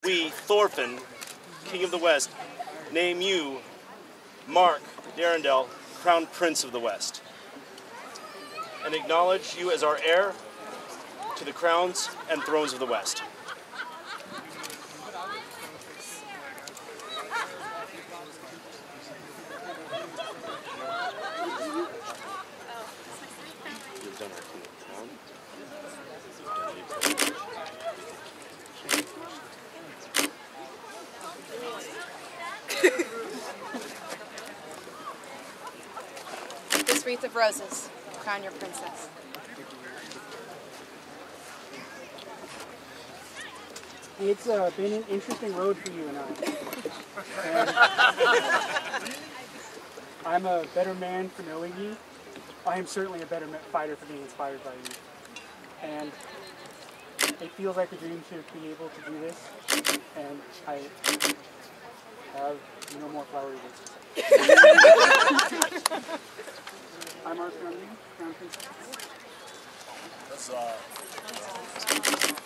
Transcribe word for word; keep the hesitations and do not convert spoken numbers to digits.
we, Thorfinn, King of the West, name you, Mark Darendel, Crown Prince of the West, and acknowledge you as our heir to the crowns and thrones of the West. You've done our King of the Crown. This wreath of roses, crown your princess. It's uh, been an interesting road for you and I. And I'm a better man for knowing you. I am certainly a better fighter for being inspired by you. And it feels like a dream to be able to do this. And I have no more flowery words to say. I'm Arthur Crown Princess. That's uh.